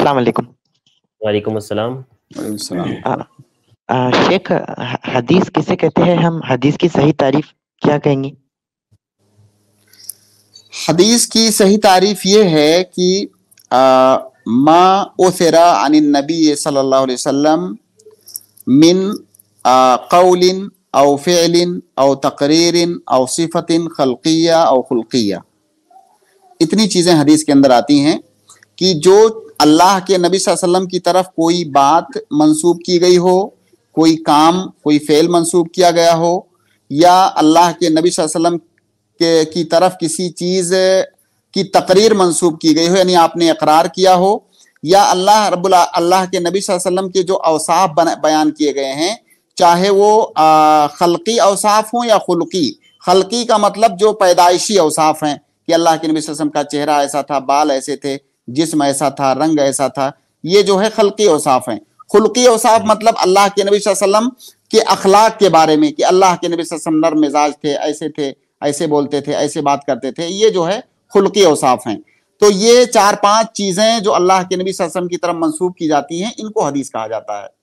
السلام علیکم۔ وعلیکم السلام۔ شیخ، حدیث کسے کہتے ہیں؟ ہم حدیث کی صحیح تعریف کیا کہیں گے؟ حدیث کی صحیح تعریف یہ ہے کہ ما اثر عن النبی صلی اللہ علیہ وسلم من قول او فعل او تقریر او صفت خلقیہ او خلقیہ، اتنی چیزیں حدیث کے اندر آتی ہیں کہ جو اللہ کے نبی صلی اللہ علیہ وسلم کی طرف کوئی بات منسوب کی گئی ہو، کوئی کام، کوئی فعل منسوب کیا گیا ہو، یا اللہ کے نبی صلی اللہ علیہ وسلم کی طرف کسی چیز کی تقریر منسوب کی گئی ہو، یعنی آپ نے اقرار کیا ہو، یا اللہ کے نبی صلی اللہ علیہ وسلم کے جو اوصاف بیان کیے گئے ہیں، چاہے وہ خلقی اوصاف ہوں یا خلقی۔ خلقی کا مطلب جو پیدائشی اوصاف ہیں کہ اللہ کے نبی صلی اللہ علیہ وسلم کا چہرہ ایسا تھا، بال ایسے تھے، جسم ایسا تھا، رنگ ایسا تھا، یہ جو ہے خلقی اوصاف ہیں۔ خلقی اوصاف مطلب اللہ کے نبی صلی اللہ علیہ وسلم کے اخلاق کے بارے میں کہ اللہ کے نبی صلی اللہ علیہ وسلم نرم مزاج تھے، ایسے بولتے تھے، ایسے بات کرتے تھے، یہ جو ہے خلقی اوصاف ہیں۔ تو یہ 4-5 چیزیں جو اللہ کے نبی صلی اللہ علیہ وسلم کی طرف منسوب کی جاتی ہیں، ان کو حدیث کہا جاتا ہے۔